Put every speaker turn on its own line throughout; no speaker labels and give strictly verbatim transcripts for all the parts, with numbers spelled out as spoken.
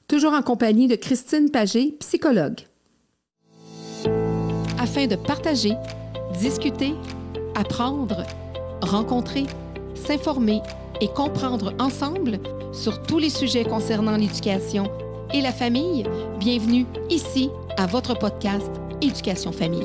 toujours en compagnie de Christine Pagé, psychologue. Afin de partager, discuter, apprendre, rencontrer, s'informer et comprendre ensemble sur tous les sujets concernant l'éducation et la famille, bienvenue ici à votre podcast Éducation Famille.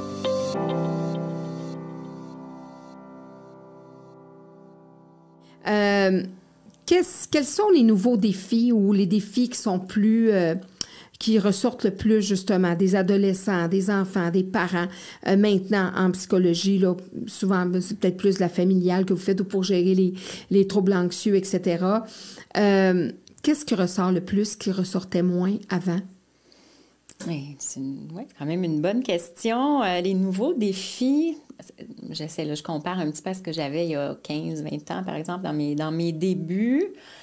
Euh, quels sont les nouveaux défis ou les défis qui sont plus... Euh, qui ressortent le plus, justement, des adolescents, des enfants, des parents. Euh, maintenant, en psychologie, là, souvent, c'est peut-être plus la familiale que vous faites ou pour gérer les, les troubles anxieux, et cetera. Euh, qu'est-ce qui ressort le plus, qui ressortait moins avant?
Oui, c'est une, ouais, quand même une bonne question. Euh, les nouveaux défis, j'essaie, là, je compare un petit peu à ce que j'avais il y a quinze vingt ans, par exemple, dans mes, dans mes débuts.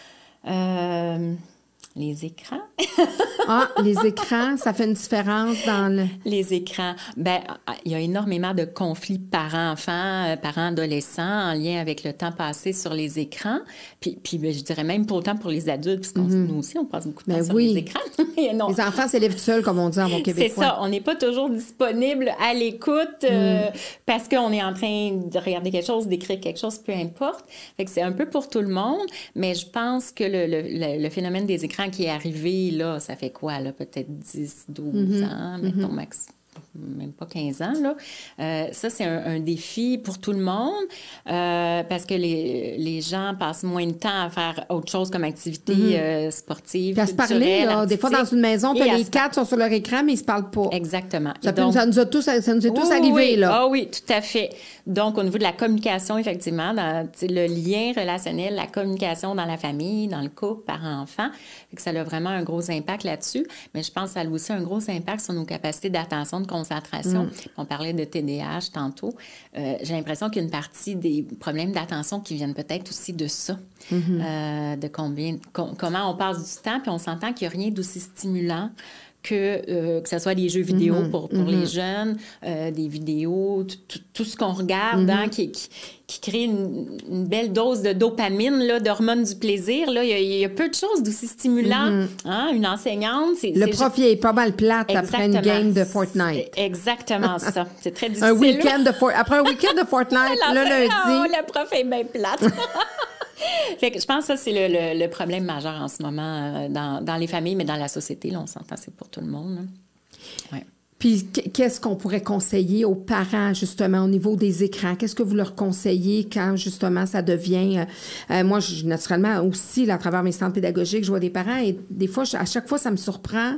Euh, les écrans.
Ah, les écrans, ça fait une différence dans le...
Les écrans. Bien, il y a énormément de conflits parents-enfants, parents-adolescents en lien avec le temps passé sur les écrans. Puis, puis bien, je dirais même pas autant pour les adultes, parce que mm-hmm. nous aussi, on passe beaucoup de temps ben sur oui. les écrans. non.
Les enfants s'élèvent seuls, comme on dit en bon québécois.
C'est ça. On n'est pas toujours disponible à l'écoute mm. euh, parce qu'on est en train de regarder quelque chose, d'écrire quelque chose, peu importe. Fait que c'est un peu pour tout le monde, mais je pense que le, le, le, le phénomène des écrans qui est arrivé, là, ça fait quoi, là? Peut-être dix, douze mm-hmm. ans, mettons, mm-hmm. max, même pas quinze ans, là. Euh, ça, c'est un, un défi pour tout le monde euh, parce que les, les gens passent moins de temps à faire autre chose comme activité mm-hmm. euh, sportive,
puis à se parler, là, des fois, dans une maison, les quatre sont sur leur écran, mais ils se parlent pas.
Exactement.
Ça, peut, donc, ça nous a tous, ça nous est tous
oui,
arrivé,
oui.
là.
Ah oui, tout à fait. Donc, au niveau de la communication, effectivement, dans le lien relationnel, la communication dans la famille, dans le couple, parents-enfants, que ça a vraiment un gros impact là-dessus. Mais je pense que ça a aussi un gros impact sur nos capacités d'attention, de concentration. Mm. On parlait de T D A H tantôt. Euh, j'ai l'impression qu'il y a une partie des problèmes d'attention qui viennent peut-être aussi de ça. Mm-hmm. Euh, de combien, com- comment on passe du temps, puis on s'entend qu'il n'y a rien d'aussi stimulant que, euh, que ce soit des jeux vidéo mm-hmm. pour, pour mm-hmm. les jeunes, euh, des vidéos, tout, tout, tout ce qu'on regarde, mm-hmm. hein, qui, qui, qui crée une, une belle dose de dopamine, là, d'hormones du plaisir. Là. Il, y a, il y a peu de choses d'aussi stimulant. Mm-hmm. Hein? Une enseignante... C'est,
le
c'est
prof, il est pas mal plate après une game de Fortnite.
C'est exactement ça. C'est très difficile.
Un week-end de For... Après un week-end de Fortnite, le lundi...
Oh, le prof est bien plate. Fait que je pense que ça, c'est le, le, le problème majeur en ce moment euh, dans, dans les familles, mais dans la société, là, on s'entend, c'est pour tout le monde. Ouais.
Puis, qu'est-ce qu'on pourrait conseiller aux parents, justement, au niveau des écrans? Qu'est-ce que vous leur conseillez quand, justement, ça devient... Euh, euh, moi, je, naturellement, aussi, là, à travers mes centres pédagogiques, je vois des parents et des fois, je, à chaque fois, ça me surprend.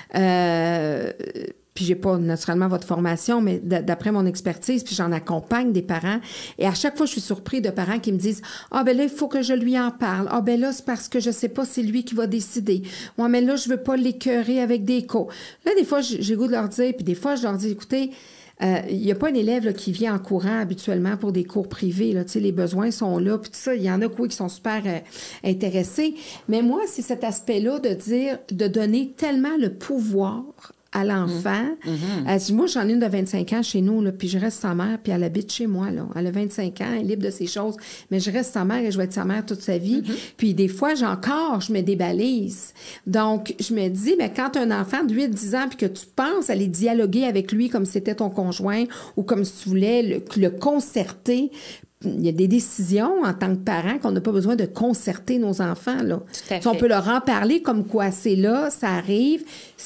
Euh, puis j'ai pas naturellement votre formation, mais d'après mon expertise, puis j'en accompagne des parents. Et à chaque fois, je suis surpris de parents qui me disent « Ah, ben là, il faut que je lui en parle. Ah, ben là, c'est parce que je sais pas, c'est lui qui va décider. Ouais, mais là, je veux pas l'écœurer avec des cours. » Là, des fois, j'ai goût de leur dire, puis des fois, je leur dis « Écoutez, euh, il n'y a pas un élève là, qui vient en courant habituellement pour des cours privés. Là. Tu sais, les besoins sont là, puis tout ça. Il y en a oui, qui sont super euh, intéressés. Mais moi, c'est cet aspect-là de dire, de donner tellement le pouvoir à l'enfant. Mm-hmm. Elle dit, moi, j'en ai une de vingt-cinq ans chez nous, là, puis je reste sa mère, puis elle habite chez moi. Là. Elle a vingt-cinq ans, elle est libre de ses choses, mais je reste sa mère et je vais être sa mère toute sa vie. Mm-hmm. Puis des fois, j'ai encore, je me débalise. Donc, je me dis, mais quand tu as un enfant de huit dix ans, puis que tu penses aller dialoguer avec lui comme si c'était ton conjoint ou comme si tu voulais le, le concerter, il y a des décisions en tant que parent qu'on n'a pas besoin de concerter nos enfants. Là. Si on peut leur en parler comme quoi c'est là, ça arrive,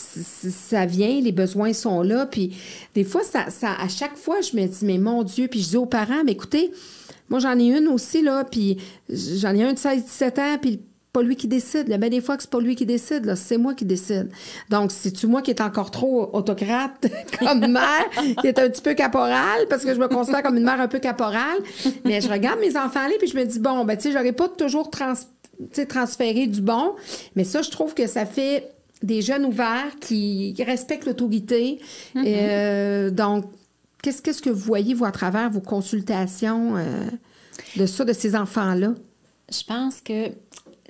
ça vient, les besoins sont là. Puis des fois, ça, ça, à chaque fois, je me dis, mais mon Dieu, puis je dis aux parents, mais écoutez, moi j'en ai une aussi, là, puis j'en ai un de seize dix-sept ans, puis pas lui qui décide. Là. Ben, des fois que c'est pas lui qui décide, là, c'est moi qui décide. Donc, c'est-tu moi qui est encore trop autocrate comme mère, qui est un petit peu caporale, parce que je me considère comme une mère un peu caporale. Mais je regarde mes enfants aller, puis je me dis, bon, ben, tu sais, j'aurais pas toujours trans, transféré du bon. Mais ça, je trouve que ça fait des jeunes ouverts qui respectent l'autorité. Mm-hmm. Euh, donc, qu'est-ce, qu'est-ce que vous voyez, vous, à travers vos consultations euh, de ça, de ces enfants-là?
Je pense que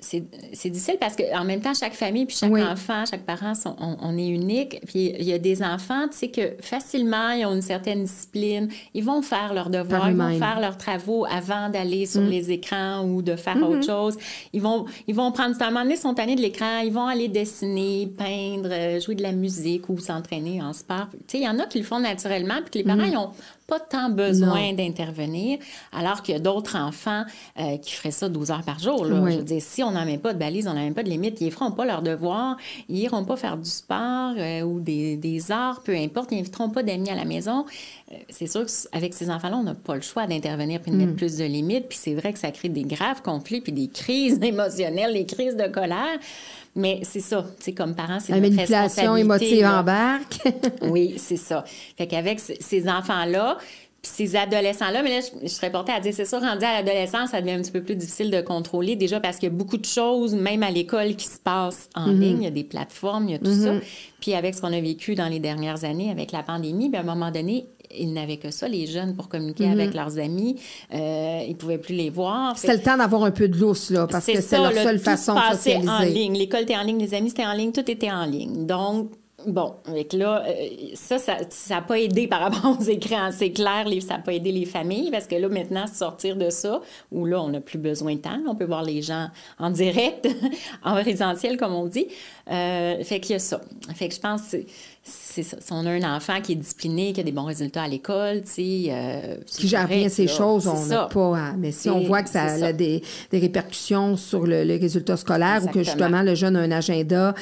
C'est, c'est difficile parce qu'en même temps, chaque famille, puis chaque
oui.
enfant, chaque parent, sont, on, on est unique. Puis il y a des enfants, tu sais, que facilement, ils ont une certaine discipline. Ils vont faire leurs devoirs, ils vont faire leurs travaux avant d'aller sur mm. les écrans ou de faire mm-hmm. autre chose. Ils vont, ils vont prendre du temps. À un moment donné, ils sont tannés de l'écran, ils vont aller dessiner, peindre, jouer de la musique ou s'entraîner en sport. Tu sais, il y en a qui le font naturellement, puis que les parents, mm. ils ont pas tant besoin non. d'intervenir, alors qu'il y a d'autres enfants euh, qui feraient ça douze heures par jour. Là. Oui. Je veux dire, si on n'en met pas de balises, on n'en met pas de limites, ils ne feront pas leurs devoirs, ils n'iront pas faire du sport euh, ou des, des arts, peu importe, ils n'inviteront pas d'amis à la maison. Euh, c'est sûr qu'avec ces enfants-là, on n'a pas le choix d'intervenir puis de mettre mm. plus de limites, puis c'est vrai que ça crée des graves conflits puis des crises émotionnelles, des crises de colère. Mais c'est ça, tu sais, comme parents, c'est
la
notre
manipulation émotive embarque.
Oui, c'est ça. Fait qu'avec ces enfants-là, puis ces adolescents-là, mais là, je, je serais portée à dire, c'est sûr, rendu à l'adolescence, ça devient un petit peu plus difficile de contrôler, déjà parce qu'il y a beaucoup de choses, même à l'école, qui se passent en mm-hmm. ligne. Il y a des plateformes, il y a tout mm-hmm. ça. Puis avec ce qu'on a vécu dans les dernières années, avec la pandémie, bien, à un moment donné, ils n'avaient que ça, les jeunes, pour communiquer mm-hmm. avec leurs amis. Euh, ils ne pouvaient plus les voir.
C'était le temps d'avoir un peu de lousse, là, parce c'est que c'est leur seule façon de socialiser.
En ligne. L'école était en ligne, les amis, c'était en ligne, tout était en ligne. Donc, bon, avec là, euh, ça, ça n'a pas aidé par rapport aux écrans. C'est clair, les, ça n'a pas aidé les familles, parce que là, maintenant, sortir de ça, où là, on n'a plus besoin de temps. On peut voir les gens en direct, en présentiel, comme on dit. Euh, fait qu'il y a ça. Fait que je pense que c'est ça. Si on a un enfant qui est discipliné, qui a des bons résultats à l'école, tu sais... Euh,
qui gère bien ces là, choses, on n'a pas... À... Mais si c'est, on voit que ça a ça. Des, des répercussions sur le, les résultats scolaires Exactement. Ou que, justement, le jeune a un agenda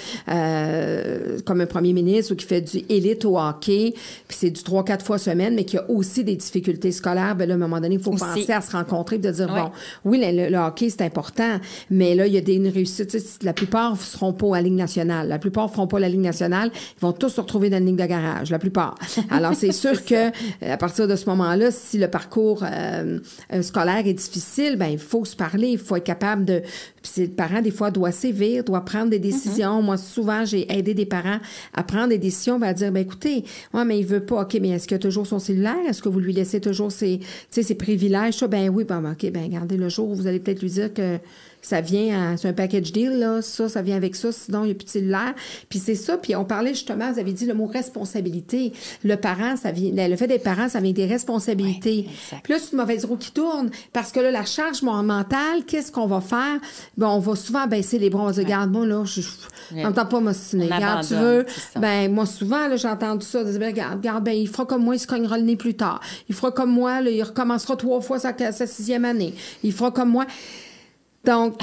euh, comme un premier ministre ou qui fait du élite au hockey, puis c'est du trois quatre fois semaine, mais qui a aussi des difficultés scolaires, bien là, à un moment donné, il faut aussi. penser à se rencontrer et de dire, ouais. bon, oui, le, le hockey, c'est important, mais là, il y a des une réussite. La plupart ne seront pas à la Ligue nationale. La plupart ne feront pas la Ligue nationale. Ils vont tous se retrouver dans une ligne de garage, la plupart. Alors, c'est sûr c'est que à partir de ce moment-là, si le parcours euh, scolaire est difficile, ben il faut se parler, il faut être capable de... Puis le parent, des fois, doit sévir, doit prendre des décisions. Mm-hmm. Moi, souvent, j'ai aidé des parents à prendre des décisions, ben, à dire, ben écoutez, ouais, mais il veut pas, OK, mais est-ce qu'il a toujours son cellulaire? Est-ce que vous lui laissez toujours ses, ses privilèges? Ça, ben oui, ben OK, ben regardez, le jour où vous allez peut-être lui dire que ça vient, à, c'est un package deal, là, ça, ça vient avec ça, sinon il n'y a plus de cellulaire. Puis c'est ça, puis on parlait justement, vous avez dit le mot responsabilité. Le parent, ça vient, le fait d'être parent, ça vient des responsabilités. Oui, puis là, c'est une mauvaise roue qui tourne, parce que là, la charge mentale, qu'est-ce qu'on va faire? Ben, on va souvent baisser les bras, on va dire, regarde, moi, là, je n'entends pas m'ostiner. Regarde, tu veux? Ben, moi, souvent, là, j'ai entendu ça, de dire, ben, regarde, regarde, ben, il fera comme moi, il se cognera le nez plus tard. Il fera comme moi, là, il recommencera trois fois sa, sa sixième année. Il fera comme moi. Donc...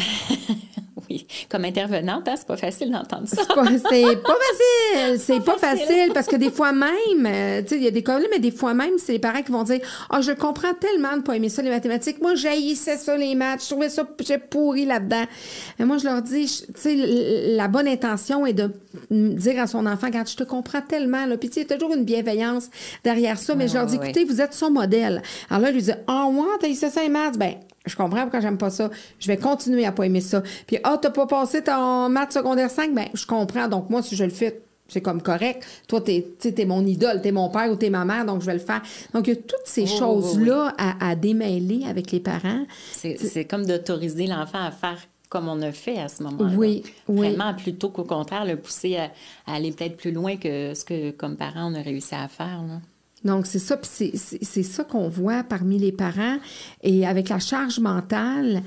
Oui, comme intervenante, hein, c'est pas facile d'entendre ça.
C'est pas, c'est pas facile, c'est pas, pas facile. facile parce que des fois même, euh, tu sais, il y a des cas là, mais des fois même, c'est les parents qui vont dire « Ah, oh, je comprends tellement de pas aimer ça, les mathématiques. Moi, j'haïssais ça, les maths. Je trouvais ça, j'ai pourri là-dedans. » Mais moi, je leur dis, tu sais, la bonne intention est de dire à son enfant « Regarde, je te comprends tellement. » Puis, tu sais, il y a toujours une bienveillance derrière ça, mais oh, je leur dis « Écoutez, oui. vous êtes son modèle. » Alors là, je lui dis « Ah, oh, moi, t'as haïssé ça, les maths. » Ben, je comprends pourquoi j'aime pas ça. Je vais continuer à pas aimer ça. Puis, ah, oh, t'as pas passé ton maths secondaire cinq? Bien, je comprends. Donc, moi, si je le fais, c'est comme correct. Toi, t'es, t'es mon idole, t'es mon père ou t'es ma mère, donc je vais le faire. Donc, il y a toutes ces oh, choses-là oui, oui. À, à démêler avec les parents.
C'est, c'est comme d'autoriser l'enfant à faire comme on a fait à ce moment-là.
Oui, oui.
Vraiment, plutôt qu'au contraire, le pousser à, à aller peut-être plus loin que ce que, comme parents, on a réussi à faire, là.
Donc, c'est ça, puis c'est, c'est, c'est ça qu'on voit parmi les parents. Et avec la charge mentale,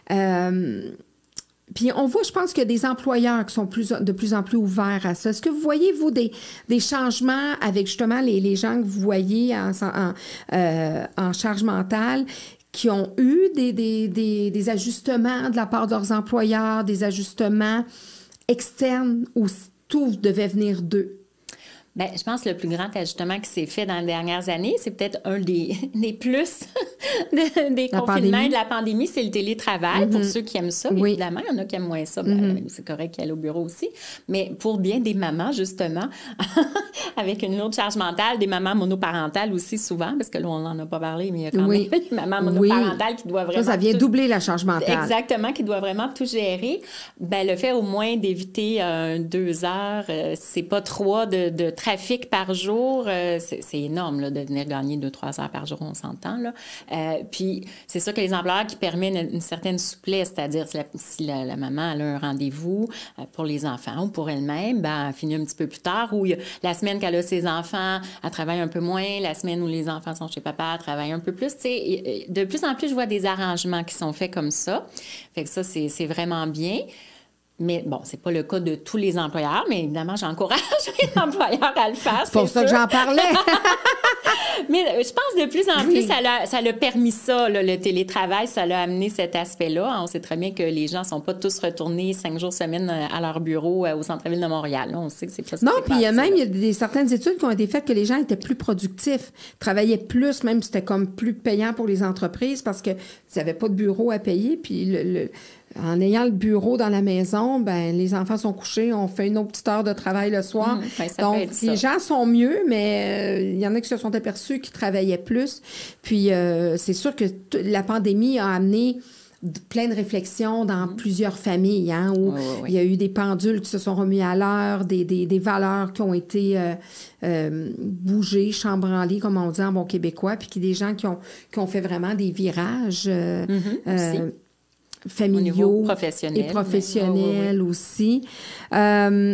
euh, puis on voit, je pense qu'il y a des employeurs qui sont plus, de plus en plus ouverts à ça. Est-ce que vous voyez, vous, des, des changements avec justement les, les gens que vous voyez en, en, euh, en charge mentale qui ont eu des, des, des, des ajustements de la part de leurs employeurs, des ajustements externes où tout devait venir d'eux?
Bien, je pense que le plus grand ajustement qui s'est fait dans les dernières années, c'est peut-être un des, des plus de, des la confinements pandémie. De la pandémie, c'est le télétravail. Mm-hmm. Pour ceux qui aiment ça, oui. Évidemment, il y en a qui aiment moins ça. Mm-hmm. Ben, c'est correct qu'il y ait au bureau aussi. Mais pour bien des mamans, justement, avec une lourde charge mentale, des mamans monoparentales aussi souvent, parce que là, on n'en a pas parlé, mais il y a quand oui. même des mamans monoparentales oui. qui doivent vraiment...
Ça, ça vient
tout...
doubler la charge mentale.
Exactement, qui doivent vraiment tout gérer. Ben, le fait au moins d'éviter euh, deux heures, euh, c'est pas trois de, de trafic par jour, euh, c'est énorme là, de venir gagner deux, trois heures par jour, on s'entend. Là. Euh, puis c'est sûr que les employeurs qui permettent une, une certaine souplesse, c'est-à-dire si, la, si la, la maman elle a un rendez-vous euh, pour les enfants ou pour elle-même, ben, elle finit un petit peu plus tard. Ou il y a, la semaine qu'elle a ses enfants, elle travaille un peu moins. La semaine où les enfants sont chez papa, elle travaille un peu plus. T'sais, de plus en plus, je vois des arrangements qui sont faits comme ça. Fait que ça, c'est vraiment bien. Mais bon, c'est pas le cas de tous les employeurs, mais évidemment, j'encourage les employeurs à le faire.
C'est pour ça sûr. que j'en parlais.
Mais je pense de plus en plus, oui. ça l'a ça l'a permis ça, là, le télétravail, ça l'a amené cet aspect-là. On sait très bien que les gens sont pas tous retournés cinq jours semaine à leur bureau au centre-ville de Montréal. Là, on sait que c'est pas ça.
Non, puis il y a même il y a des, certaines études qui ont été faites que les gens étaient plus productifs, travaillaient plus, même c'était comme plus payant pour les entreprises parce qu'ils n'avaient pas de bureau à payer, puis le, le en ayant le bureau dans la maison, ben les enfants sont couchés, on fait une autre petite heure de travail le soir. Mmh, ben, ça Donc, les gens sont mieux, mais il euh, y en a qui se sont aperçus qu'ils travaillaient plus. Puis, euh, c'est sûr que la pandémie a amené plein de réflexions dans mmh. plusieurs familles, hein, où oui, oui, oui. il y a eu des pendules qui se sont remis à l'heure, des, des, des valeurs qui ont été euh, euh, bougées, chambranlées, comme on dit en bon québécois, puis qu'il y a des gens qui ont, qui ont fait vraiment des virages euh, mmh, euh, familiaux
professionnel,
et professionnels mais... aussi. Euh,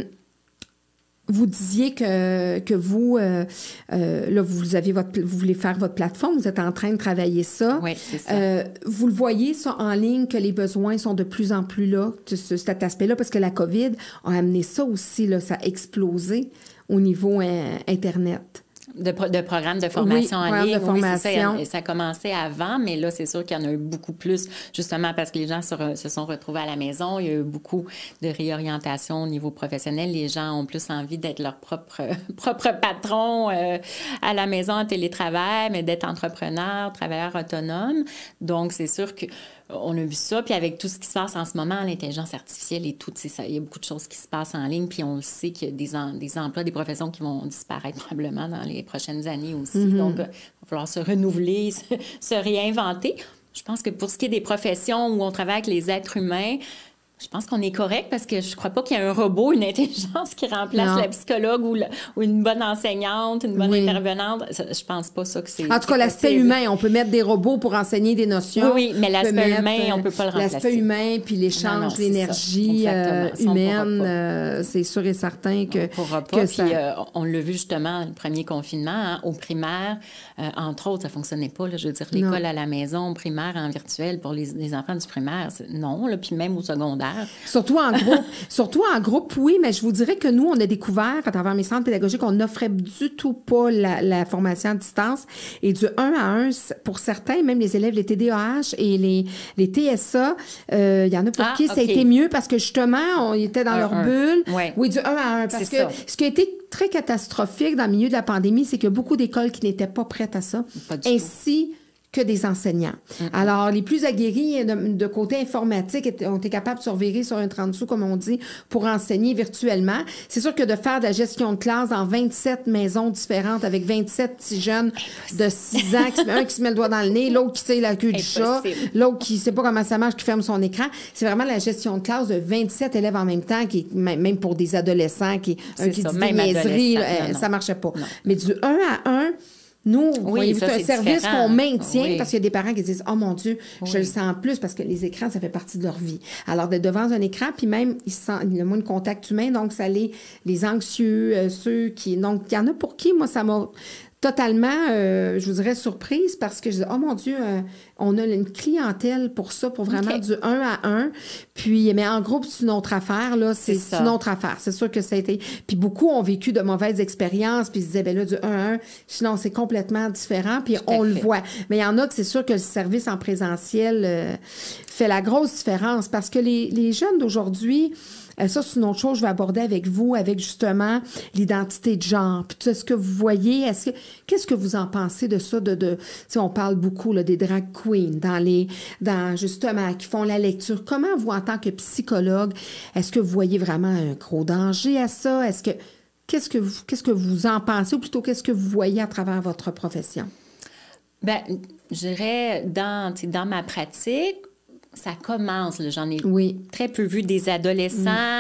vous disiez que, que vous, euh, euh, là, vous, avez votre, vous voulez faire votre plateforme, vous êtes en train de travailler ça.
Oui, c'est ça.
Euh, vous le voyez, ça, en ligne, que les besoins sont de plus en plus là, cet aspect-là, parce que la COVID a amené ça aussi, là, ça a explosé au niveau euh, Internet.
De, pro de programmes de formation
oui,
en ligne.
De formation.
Oui, ça, ça a commencé avant, mais là, c'est sûr qu'il y en a eu beaucoup plus, justement parce que les gens se, re, se sont retrouvés à la maison. Il y a eu beaucoup de réorientation au niveau professionnel. Les gens ont plus envie d'être leur propre, propre patron euh, à la maison en télétravail, mais d'être entrepreneur, travailleur autonome. Donc, c'est sûr que on a vu ça, puis avec tout ce qui se passe en ce moment, l'intelligence artificielle et tout, ça, il y a beaucoup de choses qui se passent en ligne, puis on le sait qu'il y a des, en, des emplois, des professions qui vont disparaître probablement dans les prochaines années aussi. Mm-hmm. Donc, il va falloir se renouveler, se, se réinventer. Je pense que pour ce qui est des professions où on travaille avec les êtres humains, je pense qu'on est correct parce que je ne crois pas qu'il y a un robot, une intelligence qui remplace non. la psychologue ou, la, ou une bonne enseignante, une bonne oui. intervenante. Je pense pas ça que c'est.
En tout cas, l'aspect humain, on peut mettre des robots pour enseigner des notions.
Oui, oui mais l'aspect humain, on ne peut pas le remplacer.
L'aspect humain, puis l'échange, l'énergie euh, humaine, euh, c'est sûr et certain que.
On ne pourra pas. Puis, ça... euh, on l'a vu justement le premier confinement, hein, au primaire, euh, entre autres, ça ne fonctionnait pas. Là, je veux dire, l'école à la maison, primaire, en virtuel pour les, les enfants du primaire, non. Là, puis même au secondaire.
Surtout en groupe. Surtout en groupe, oui, mais je vous dirais que nous, on a découvert, à travers mes centres pédagogiques, on n'offrait du tout pas la, la formation à distance. Et du un à un, pour certains, même les élèves, les T D A H et les, les T S A, euh, il y en a pour ah, qui okay. ça a été mieux parce que justement, on était dans un, leur un. bulle.
Ouais.
Oui, du un à un. Parce que ça. Ce qui a été très catastrophique dans le milieu de la pandémie, c'est qu'il y a beaucoup d'écoles qui n'étaient pas prêtes à ça.
Pas du
Ainsi,
tout.
que des enseignants. Mm-hmm. Alors, les plus aguerris de, de côté informatique ont été capables de surveiller sur un trente sous, comme on dit, pour enseigner virtuellement. C'est sûr que de faire de la gestion de classe dans vingt-sept maisons différentes avec vingt-sept petits jeunes de six ans, qui, un qui se met le doigt dans le nez, l'autre qui sait la queue du chat, l'autre qui sait pas comment ça marche, qui ferme son écran. C'est vraiment la gestion de classe de vingt-sept élèves en même temps, qui même pour des adolescents, qui, un qui
ça,
dit des niaiseries, là, non, non. ça marchait pas. Non. Mais du un à un, nous, oui, c'est un service qu'on maintient oui. parce qu'il y a des parents qui disent « Oh mon Dieu, oui. je le sens plus » parce que les écrans, ça fait partie de leur vie. Alors, d'être devant un écran, puis même, ils sentent le moins de contact humain, donc ça les, les anxieux, euh, ceux qui... Donc, il y en a pour qui, moi, ça m'a totalement, euh, je vous dirais, surprise parce que je dis « Oh mon Dieu, euh, on a une clientèle pour ça, pour vraiment okay. du un à un. » Puis, mais en groupe, c'est une autre affaire, là. C'est une autre affaire. C'est sûr que ça a été... Puis beaucoup ont vécu de mauvaises expériences, puis ils se disaient, ben là, du un à un, sinon, c'est complètement différent, puis on le voit. Mais il y en a que c'est sûr que le service en présentiel euh, fait la grosse différence parce que les, les jeunes d'aujourd'hui... Ça, c'est une autre chose que je vais aborder avec vous, avec justement l'identité de genre. Puis, tu sais, ce que vous voyez, est-ce que, qu'est-ce que vous en pensez de ça? De, de, tu sais, on parle beaucoup là, des drag queens, dans les, dans, justement, qui font la lecture. Comment vous, en tant que psychologue, est-ce que vous voyez vraiment un gros danger à ça? Est-ce que, qu'est-ce que vous, qu'est-ce que vous en pensez, ou plutôt, qu'est-ce que vous voyez à travers votre profession?
Bien, je dirais, dans, dans ma pratique, ça commence, j'en ai
oui.
très peu vu des adolescents, mm.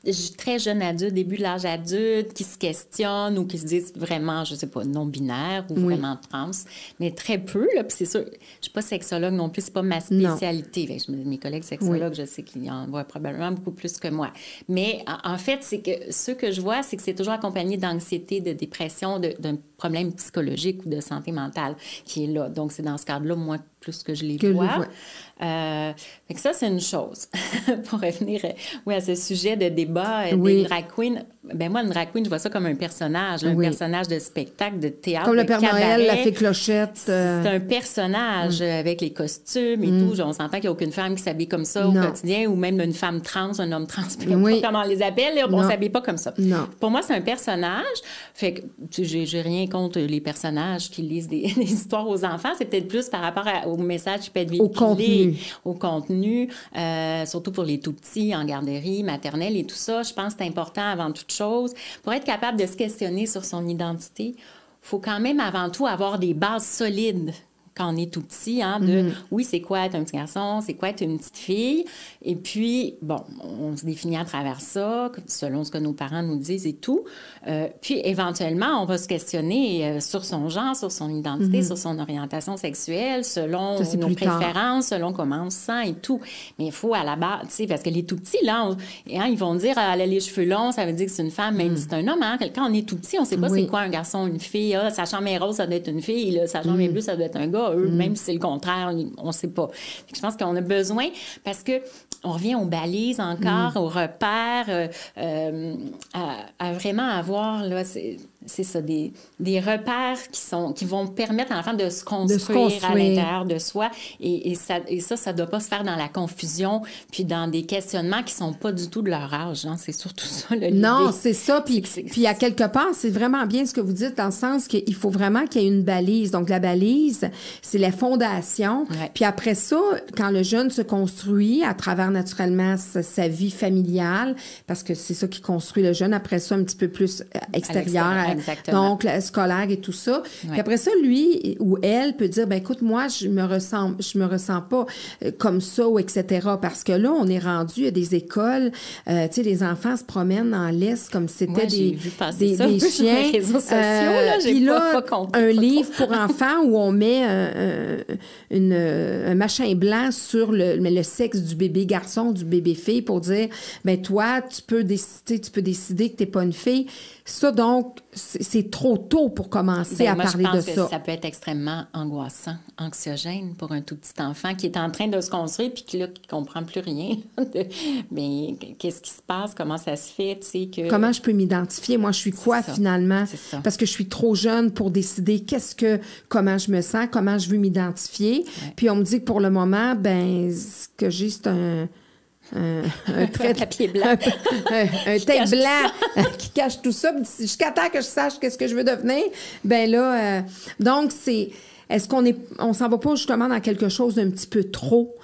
très jeunes adultes, début de l'âge adulte, qui se questionnent ou qui se disent vraiment, je sais pas, non-binaire ou oui. vraiment trans, mais très peu, là, puis c'est sûr, je suis pas sexologue non plus, c'est pas ma spécialité. Fait, je, mes collègues sexologues, oui. je sais qu'ils en voient probablement beaucoup plus que moi. Mais en, en fait, c'est que ce que je vois, c'est que c'est toujours accompagné d'anxiété, de dépression, de, d'un problème psychologique ou de santé mentale qui est là. Donc, c'est dans ce cadre-là, moi, plus que je les que vois. vois. Euh, fait que ça, c'est une chose. Pour revenir oui, à ce sujet de débat oui. des drag queens, ben moi, une drag queen, je vois ça comme un personnage, un oui. personnage de spectacle, de théâtre,
comme
de
le Père
cabaret.
Noël, la fée Clochette. Euh...
C'est un personnage mm. avec les costumes et mm. tout. On s'entend qu'il n'y a aucune femme qui s'habille comme ça non. au quotidien, ou même une femme trans, un homme trans, peu importe oui. comment on les appelle, on ne s'habille pas comme ça.
Non.
Pour moi, c'est un personnage. Fait que j'ai, j'ai rien contre les personnages qui lisent des, des histoires aux enfants. C'est peut-être plus par rapport à, au message qui peut être véhiculé, au contenu, au contenu euh, surtout pour les tout-petits en garderie, maternelle et tout ça. Je pense que c'est important avant toute chose. Pour être capable de se questionner sur son identité, il faut quand même avant tout avoir des bases solides quand on est tout petit, hein, de mm-hmm. oui, c'est quoi être un petit garçon, c'est quoi être une petite fille. Et puis, bon, on se définit à travers ça, selon ce que nos parents nous disent et tout. Euh, puis, éventuellement, on va se questionner euh, sur son genre, sur son identité, mm-hmm. sur son orientation sexuelle, selon
ça,
nos préférences,
tard.
selon comment on se sent et tout. Mais il faut à la base, tu sais, parce que les tout petits, là, on, hein, ils vont dire, ah, elle a les cheveux longs, ça veut dire que c'est une femme, même mm. si c'est un homme. Hein. Quand on est tout petit, on ne sait pas oui. c'est quoi un garçon, une fille. Ah, sa chambre est rose, ça doit être une fille. Là, sa chambre mm. est bleue, ça doit être un gars. Eux, mm. même si c'est le contraire, on ne sait pas. Je pense qu'on a besoin, parce que on revient aux balises encore, mm. aux repères, euh, euh, à, à vraiment avoir, là, c'est, c'est ça, des, des repères qui, sont, qui vont permettre à l'enfant de se construire, de se construire. à l'intérieur de soi. Et, et, ça, et ça, ça ne doit pas se faire dans la confusion, puis dans des questionnements qui ne sont pas du tout de leur âge. Hein. C'est surtout ça, le
Non, l'idée. c'est ça. Puis, c'est, puis à quelque part, c'est vraiment bien ce que vous dites, dans le sens qu'il faut vraiment qu'il y ait une balise. Donc, la balise, c'est la fondation. Ouais. Puis après ça, quand le jeune se construit à travers, naturellement, sa, sa vie familiale, parce que c'est ça qui construit le jeune, après ça, un petit peu plus extérieur,
Exactement.
donc la scolaire et tout ça.
Ouais.
Puis après ça, lui ou elle peut dire, ben écoute, moi, je me ressens, je me ressens pas comme ça ou et cetera. Parce que là, on est rendu à des écoles, euh, tu sais, les enfants se promènent en laisse comme si c'était
ouais,
des, des,
des
chiens.
Sur les réseaux sociaux, euh, là, j'ai
puis
pas,
là,
pas compris,
un
pas
livre
trop.
pour enfants où on met un, un, une, un machin blanc sur le, le sexe du bébé garçon, du bébé fille, pour dire, ben toi, tu peux décider, tu peux décider que t'es pas une fille. Ça, donc, c'est, c'est trop tôt pour commencer
ben,
à
moi,
parler de ça.
Je pense que ça peut être extrêmement angoissant, anxiogène pour un tout petit enfant qui est en train de se construire puis qui, là, qui comprend plus rien. De, mais qu'est-ce qui se passe? Comment ça se fait? Tu sais, que...
Comment je peux m'identifier? Moi, je suis quoi,
c'est
finalement?
C'est ça.
Parce que je suis trop jeune pour décider qu'est-ce que, comment je me sens, comment je veux m'identifier. Ouais. Puis on me dit que pour le moment, ben ce que j'ai, c'est un... Un, un trait de
papier blanc,
un, un, un tape blanc qui cache tout ça. Jusqu'à temps que je sache qu'est-ce que je veux devenir, ben là, euh, donc c'est, est-ce qu'on est, on s'en va pas justement dans quelque chose d'un petit peu trop?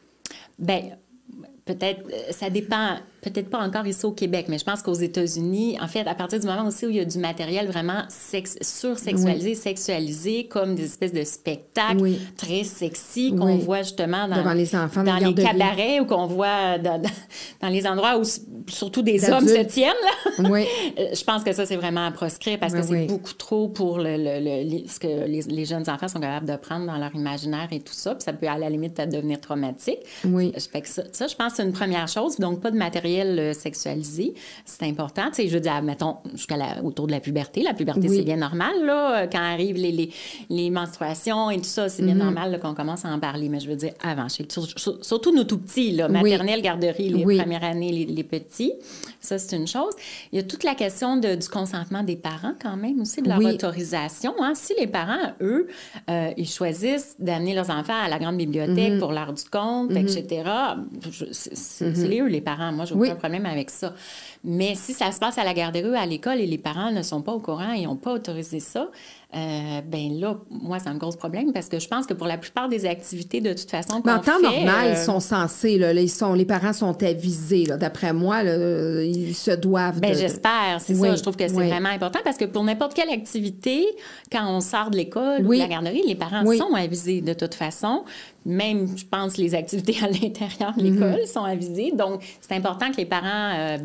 Ben peut-être, ça dépend. Peut-être pas encore ici au Québec, mais je pense qu'aux États-Unis, en fait, à partir du moment aussi où il y a du matériel vraiment sex- sursexualisé, oui. sexualisé, comme des espèces de spectacles oui. très sexy qu'on oui. voit justement dans,
devant les enfants,
dans les cabarets ou qu'on voit dans, dans les endroits où surtout des D'adultes. hommes se tiennent. Là.
Oui.
Je pense que ça, c'est vraiment à proscrire parce oui, que c'est oui. beaucoup trop pour le, le, le, ce que les, les jeunes enfants sont capables de prendre dans leur imaginaire et tout ça. Puis ça peut, à la limite, peut-être devenir traumatique.
Oui.
Fait que ça, ça, je pense que c'est une première chose. Donc, pas de matériel sexualisé, c'est important. Tu sais, je veux dire, mettons, jusqu'à la, autour de la puberté. La puberté, oui. c'est bien normal, là. Quand arrivent les, les, les menstruations et tout ça, c'est bien mm-hmm. normal là, qu'on commence à en parler. Mais je veux dire, avant, surtout nos tout petits, là, maternelle, oui. garderie, les oui. premières années, les, les petits. Ça, c'est une chose. Il y a toute la question de, du consentement des parents, quand même, aussi, de leur oui. autorisation. Hein. Si les parents, eux, euh, ils choisissent d'amener leurs enfants à la grande bibliothèque mm-hmm. pour l'heure du compte, mm-hmm. et cetera, je, c'est, c'est, mm-hmm. c'est les eux, les parents. Moi, j'ai aucun oui. problème avec ça. Mais si ça se passe à la garderie ou à l'école et les parents ne sont pas au courant et n'ont pas autorisé ça, euh, ben là, moi, c'est un gros problème parce que je pense que pour la plupart des activités, de toute façon, qu'on
mais en temps
fait,
normal,
euh...
ils sont censés, là, ils sont, les parents sont avisés, là, d'après moi, là, ils se doivent.
Ben
de...
j'espère, c'est oui. ça. Je trouve que c'est oui. vraiment important parce que pour n'importe quelle activité, quand on sort de l'école oui. ou de la garderie, les parents oui. sont avisés de toute façon. Même, je pense, les activités à l'intérieur de l'école mm-hmm. sont avisées. Donc, c'est important que les parents euh, ben, autorisent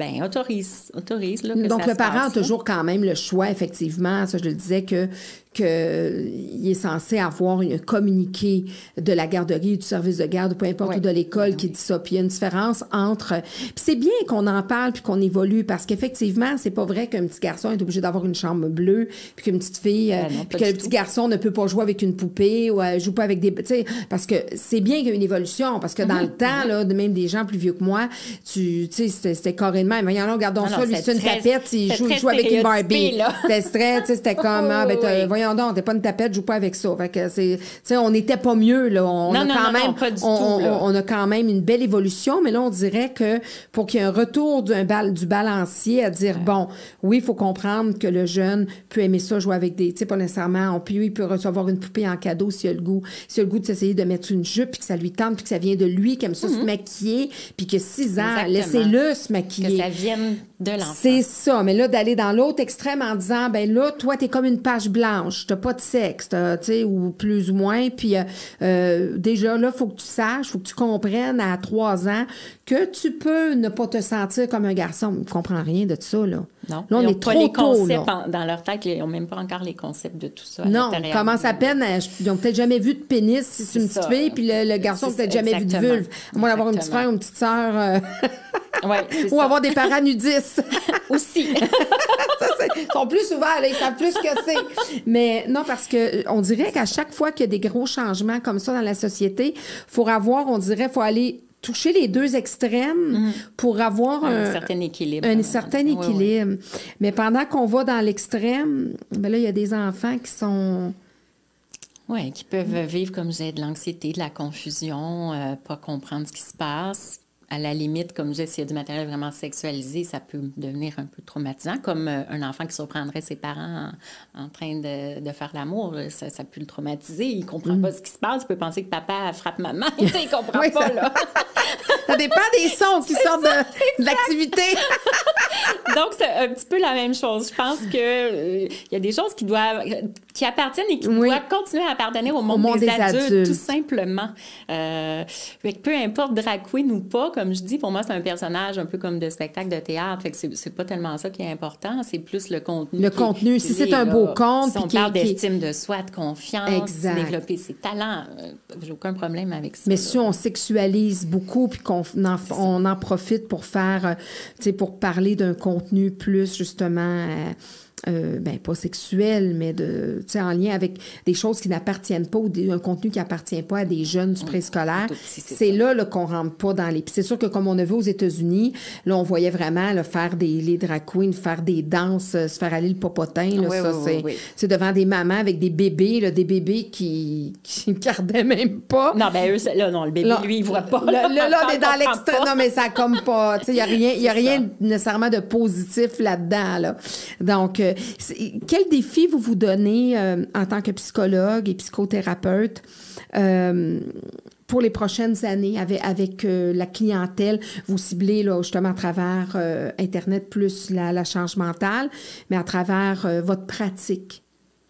autorise, autorise là, que
Donc,
ça
le
se
parent
passe,
a toujours quand même le choix, effectivement. Ça, je le disais, que qu'il est censé avoir une communiqué de la garderie, du service de garde, ou peu importe,
Oui.
ou de l'école
Oui,
qui
oui.
dit ça. Puis il y a une différence entre... Puis c'est bien qu'on en parle puis qu'on évolue, parce qu'effectivement, c'est pas vrai qu'un petit garçon est obligé d'avoir une chambre bleue, puis qu'une petite fille...
Ben non,
puis
pas
que
du
le petit
tout.
garçon ne peut pas jouer avec une poupée ou euh, joue pas avec des... Tu sais, parce que c'est bien qu'il y ait une évolution, parce que dans le temps, là, de même des gens plus vieux que moi, tu sais, c'était, c'était carrément... Voyons là, regardons
Non, non,
ça, lui,
c'est
c'est une
très-
tapette, il
c'est
joue,
très
joue avec une Barbie.
stéréotypé, là.
C'était très, tu sais, c'était comme, ah, ben, t'as-
Oui.
voyons donc, t'es pas une tapette, joue pas avec ça. Fait que c'est, tu sais, on n'était pas mieux, là. On
Non,
a
non,
quand
non,
même,
non, pas du
on,
tout,
on-
là.
on a quand même une belle évolution, mais là, on dirait que pour qu'il y ait un retour d'un bal, du balancier à dire, bon, oui, il faut comprendre que le jeune peut aimer ça, jouer avec des, tu sais, pas nécessairement, on peut, il peut recevoir une poupée en cadeau s'il a le goût, s'il a le goût de s'essayer de mettre une jupe, puis que ça lui tente, puis que ça vient de lui, qui aime ça se maquiller, puis que six ans,
Exactement.
laissez-le se
Que
maquiller.
ça vienne de l'enfant.
C'est ça, mais là, d'aller dans l'autre extrême en disant, ben là, toi, t'es comme une page blanche, t'as pas de sexe, t'as, tu sais, ou plus ou moins, puis euh, euh, déjà, là, faut que tu saches, faut que tu comprennes à trois ans que tu peux ne pas te sentir comme un garçon. Je comprends rien de ça, là.
Non,
Là, on
ils ont
est
pas
trop
les
tôt,
concepts
là.
en- dans leur tête, ils n'ont même pas encore les concepts de tout ça. à
Non,
l'intérieur.
commence à peine, à- ils n'ont peut-être jamais vu de pénis si c'est
C'est
une petite
ça.
fille, puis le, le garçon
C'est
peut-être
ça,
jamais vu de
exactement.
vulve. À moins d'avoir un petit
Exactement.
frère ou une petite sœur, euh,
Ouais, c'est
ou
ça.
avoir des parents nudistes.
Aussi.
Ça, c'est- ils sont plus ouverts, là, ils savent plus ce que c'est. Mais non, parce que euh, on dirait qu'à chaque fois qu'il y a des gros changements comme ça dans la société, faut avoir, on dirait, faut aller toucher les deux extrêmes pour avoir
Un
un,
certain équilibre.
un certain
Oui, oui.
équilibre. Mais pendant qu'on va dans l'extrême, ben là, il y a des enfants qui sont...
Oui, qui peuvent vivre, comme je disais, de l'anxiété, de la confusion, euh, pas comprendre ce qui se passe. À la limite, comme je disais, s'il y a du matériel vraiment sexualisé, ça peut devenir un peu traumatisant, comme euh, un enfant qui surprendrait ses parents en, en train de, de faire l'amour. là, Ça, ça peut le traumatiser. Il comprend pas ce qui se passe. Il peut penser que papa frappe maman. Tu sais, il comprend
Oui,
pas,
ça-
là.
Ça dépend des sons qui sortent de, de l'activité.
Donc, c'est un petit peu la même chose. Je pense que euh, il y a des choses qui doivent, qui appartiennent et qui
Oui.
doivent continuer à appartenir au monde,
monde
des,
des
adultes,
adultes.
tout simplement. Euh, fait que peu importe drag queen ou pas, comme je dis, pour moi, c'est un personnage un peu comme de spectacle de théâtre. Fait que c'est, c'est pas tellement ça qui est important, c'est plus le contenu.
Le
qui-
contenu,
qui
si c'est
est,
un
là.
beau conte,
Si on
puis qui-
parle
qui-
d'estime de soi, de confiance,
Exact.
développer ses talents, euh, j'ai aucun problème avec ça.
Mais
là.
si on sexualise beaucoup puis qu'on en, on en profite pour faire, euh, tu sais, pour parler d'un contenu plus justement, euh, euh, ben pas sexuel, mais de, tu sais, en lien avec des choses qui n'appartiennent pas ou des- un contenu qui appartient pas à des jeunes du préscolaire,
tout petit, c'est
c'est
ça.
là, là qu'on rentre pas dans les. Puis c'est sûr que comme on a vu aux États-Unis, là on voyait vraiment là, faire des les drag queens faire des danses, euh, se faire aller le popotin, là,
Oui,
ça
oui,
c'est,
oui, oui.
c'est devant des mamans avec des bébés, là, des bébés qui qui ne gardaient même pas.
Non, ben eux, c'est- là, non, le bébé,
Là,
lui, il voit pas.
Là, là, là, on est dans
comprend
l'extrême.
pas.
Non, mais ça a comme pas. Tu sais, il n'y a rien, y a
C'est
rien
ça.
nécessairement de positif là-dedans. Là. Donc, euh, c'est- quel défi vous vous donnez euh, en tant que psychologue et psychothérapeute euh, pour les prochaines années avec, avec euh, la clientèle? Vous ciblez là, justement à travers euh, Internet plus la, la charge mentale, mais à travers euh, votre pratique.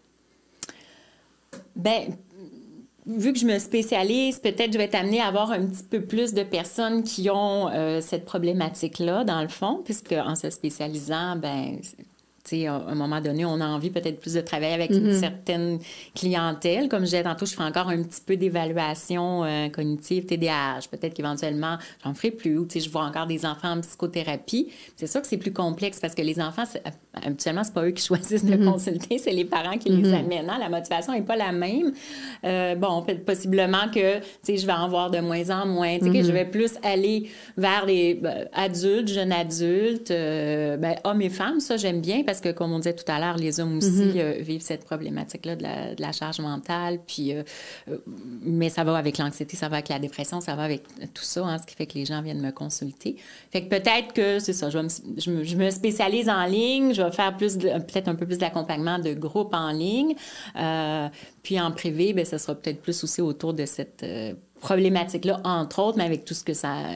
Ben, vu que je me spécialise, peut-être je vais t'amener à avoir un petit peu plus de personnes qui ont euh, cette problématique-là, dans le fond, puisque en se spécialisant, ben, tu sais, à un moment donné, on a envie peut-être plus de travailler avec une certaine clientèle. Comme je disais tantôt, je ferai encore un petit peu d'évaluation euh, cognitive, T D A H. Peut-être qu'éventuellement, j'en ferai plus. Ou, tu sais, je vois encore des enfants en psychothérapie. C'est sûr que c'est plus complexe parce que les enfants, c'est, habituellement, c'est pas eux qui choisissent de consulter, c'est les parents qui les amènent. Hein? La motivation n'est pas la même. Euh, bon, peut- possiblement que, tu sais, je vais en voir de moins en moins. Tu sais, que je vais plus aller vers les ben, adultes, jeunes adultes, euh, ben, hommes et femmes. Ça, j'aime bien parce que, comme on disait tout à l'heure, les hommes aussi
Mm-hmm.
euh, vivent cette problématique-là de la, de la charge mentale. Puis, euh, euh, mais ça va avec l'anxiété, ça va avec la dépression, ça va avec tout ça, hein, ce qui fait que les gens viennent me consulter. Fait que peut-être que, c'est ça, je, vais me, je, me, je me spécialise en ligne, je vais faire plus de, peut-être un peu plus d'accompagnement de groupe en ligne. Euh, puis en privé, bien, ça sera peut-être plus aussi autour de cette euh, problématique-là, entre autres, mais avec tout ce que ça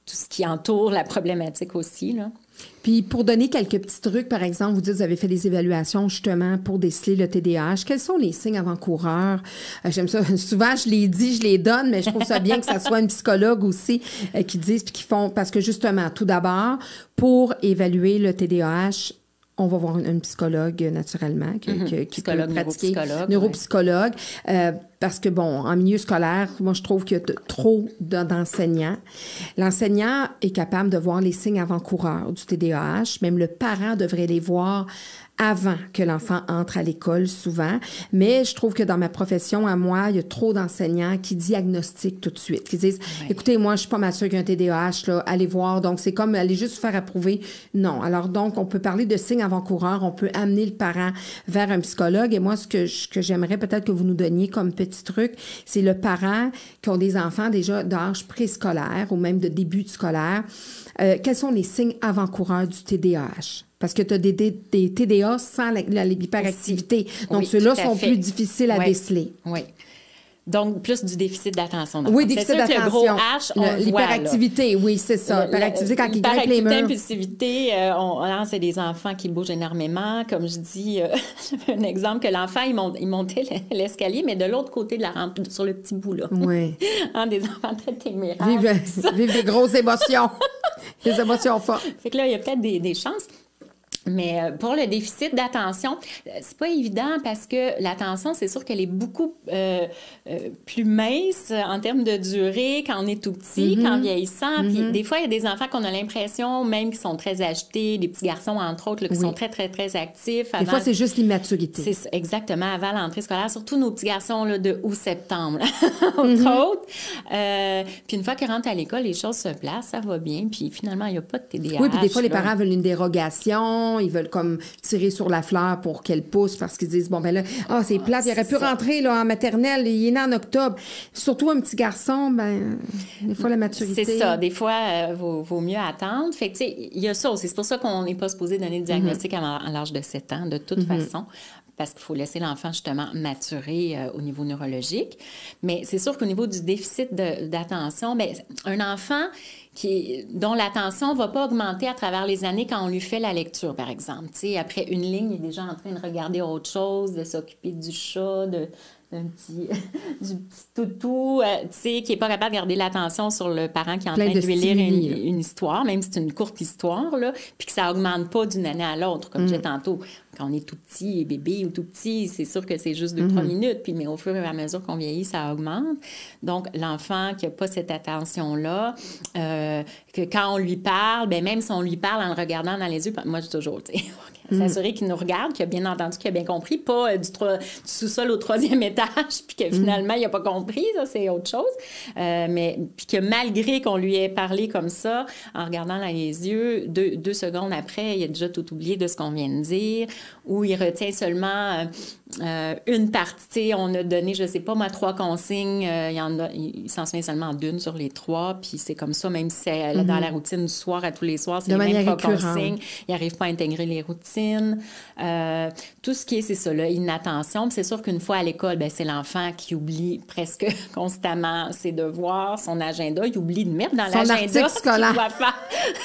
tout ce qui entoure la problématique aussi, là.
Puis, pour donner quelques petits trucs, par exemple, vous dites que vous avez fait des évaluations justement pour déceler le T D A H. Quels sont les signes avant-coureurs? Euh, j'aime ça. Souvent, je les dis, je les donne, mais je trouve ça bien que ça soit une psychologue aussi euh, qui dise puis qui font... Parce que justement, tout d'abord, pour évaluer le T D A H, on va voir une, une psychologue, naturellement, qui,
mm-hmm.
qui, qui peut pratiquer.
Neuropsychologue.
Neuropsychologue. Ouais. Euh, parce que, bon, en milieu scolaire, moi, je trouve qu'il y a trop d'enseignants. L'enseignant est capable de voir les signes avant-coureurs du T D A H. Même le parent devrait les voir avant que l'enfant entre à l'école, souvent. Mais je trouve que dans ma profession, à moi, il y a trop d'enseignants qui diagnostiquent tout de suite, qui disent, ouais. écoutez, moi, je suis pas mal sûre qu'il y a un T D A H, là, allez voir. Donc, c'est comme, allez juste faire approuver. Non. Alors, donc, on peut parler de signes avant-coureurs, on peut amener le parent vers un psychologue. Et moi, ce que, ce que j'aimerais peut-être que vous nous donniez comme petit truc, c'est le parent qui ont des enfants déjà d'âge préscolaire ou même de début de scolaire. Euh, quels sont les signes avant-coureurs du T D A H? Parce que tu as des, des, des T D A sans l'hyperactivité. Donc,
oui,
ceux-là sont
fait.
plus difficiles à
oui.
déceler.
Oui. Donc, plus du déficit d'attention.
Oui, déficit d'attention.
Le gros H, on le
l'hyperactivité, oui, c'est ça. L'hyperactivité, quand ils grimpent les murs.
L'impulsivité, euh, on, on c'est des enfants qui bougent énormément. Comme je dis, euh, un exemple, que l'enfant, il, monte, il montait l'escalier, mais de l'autre côté de la rampe, sur le petit bout, là.
Oui.
hein, des enfants très téméraires.
Vivent, vivent des grosses émotions. Des émotions fortes.
Fait que là, il y a peut-être des, des chances. Mais pour le déficit d'attention, c'est pas évident parce que l'attention, c'est sûr qu'elle est beaucoup euh, euh, plus mince en termes de durée quand on est tout petit, mm-hmm. qu'en vieillissant. Mm-hmm. Puis des fois, il y a des enfants qu'on a l'impression, même qui sont très agités, des petits garçons, entre autres, là, qui oui. sont très, très, très actifs.
Avant... Des fois, c'est juste l'immaturité.
C'est exactement, avant l'entrée scolaire, surtout nos petits garçons là, de août-septembre, entre mm-hmm. autres. Euh, puis une fois qu'ils rentrent à l'école, les choses se placent, ça va bien. Puis finalement, il n'y a pas de T D A H.
Oui, puis des fois,
là.
les parents veulent une dérogation. Ils veulent comme tirer sur la fleur pour qu'elle pousse parce qu'ils disent, bon, ben là, ah, oh, c'est plate, il aurait pu ça. rentrer là, en maternelle, il est né en octobre. Surtout un petit garçon, ben des fois, la maturité...
C'est ça. Des fois, il euh, vaut, vaut mieux attendre. Fait que, tu sais, il y a ça aussi. C'est pour ça qu'on n'est pas supposé donner le diagnostic mm-hmm. à, à l'âge de sept ans, de toute mm-hmm. façon. Parce qu'il faut laisser l'enfant, justement, maturer euh, au niveau neurologique. Mais c'est sûr qu'au niveau du déficit de, d'attention, bien, un enfant qui, dont l'attention ne va pas augmenter à travers les années quand on lui fait la lecture, par exemple. T'sais, après une ligne, il est déjà en train de regarder autre chose, de s'occuper du chat, de... d'un petit, du petit toutou, euh, tu sais, qui n'est pas capable de garder l'attention sur le parent qui est en Plein train de, de lui lire une, une histoire, même si c'est une courte histoire, là, puis que ça augmente pas d'une année à l'autre, comme mm. je disais tantôt. Quand on est tout petit, bébé ou tout petit, c'est sûr que c'est juste deux, mm-hmm. trois minutes, puis mais au fur et à mesure qu'on vieillit, ça augmente. Donc, l'enfant qui n'a pas cette attention-là, euh, que quand on lui parle, bien, même si on lui parle en le regardant dans les yeux, moi, je dis toujours, tu sais, s'assurer qu'il nous regarde, qu'il a bien entendu, qu'il a bien compris, pas euh, du, tro- du sous-sol au troisième étage, puis que finalement, mm. il n'a pas compris, ça, c'est autre chose. Euh, mais puis que malgré qu'on lui ait parlé comme ça, en regardant dans les yeux, deux, deux secondes après, il a déjà tout oublié de ce qu'on vient de dire, ou il retient seulement euh, une partie. On a donné, je ne sais pas, moi, trois consignes, euh, il, y en a, il s'en souvient seulement d'une sur les trois, puis c'est comme ça, même si c'est mm-hmm. dans la routine du soir, à tous les soirs, c'est de les mêmes trois consignes. Il n'arrive pas à intégrer les routines. Euh, tout ce qui est, c'est ça, là, inattention. Puis c'est sûr qu'une fois à l'école, bien, c'est l'enfant qui oublie presque constamment ses devoirs, son agenda. Il oublie de mettre dans son l'agenda ce qu'il doit faire.